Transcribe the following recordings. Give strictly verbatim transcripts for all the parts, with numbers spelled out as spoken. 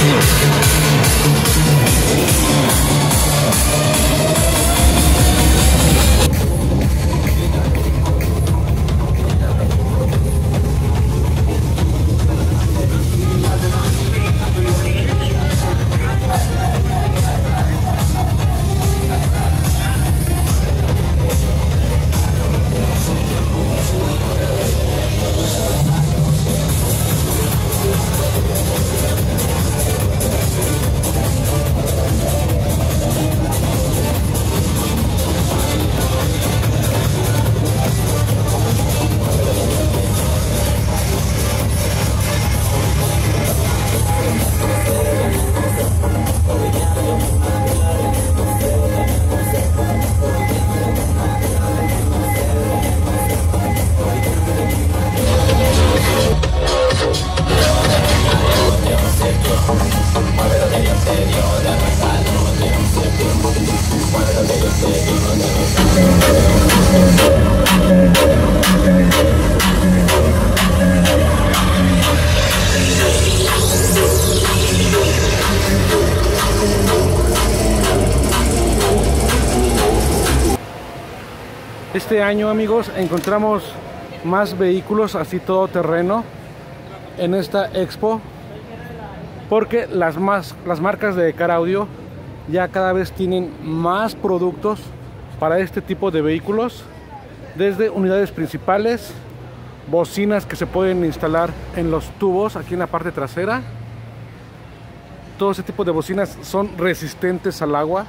Este año, amigos, encontramos más vehículos así todo terreno en esta expo, porque las, más, las marcas de Car Audio ya cada vez tienen más productos para este tipo de vehículos, desde unidades principales, bocinas que se pueden instalar en los tubos aquí en la parte trasera. Todo ese tipo de bocinas son resistentes al agua.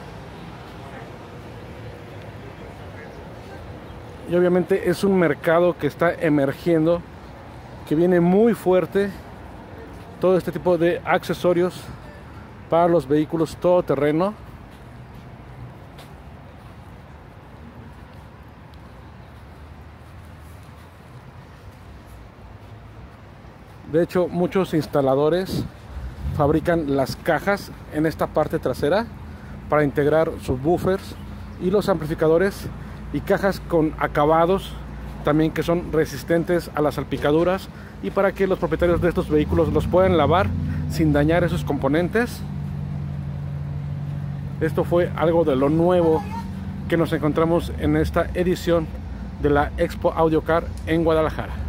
Y obviamente es un mercado que está emergiendo, que viene muy fuerte. Todo este tipo de accesorios para los vehículos todoterreno. De hecho, muchos instaladores fabrican las cajas en esta parte trasera para integrar sus buffers y los amplificadores, y cajas con acabados también que son resistentes a las salpicaduras, y para que los propietarios de estos vehículos los puedan lavar sin dañar esos componentes. Esto fue algo de lo nuevo que nos encontramos en esta edición de la Expo Audio Car en Guadalajara.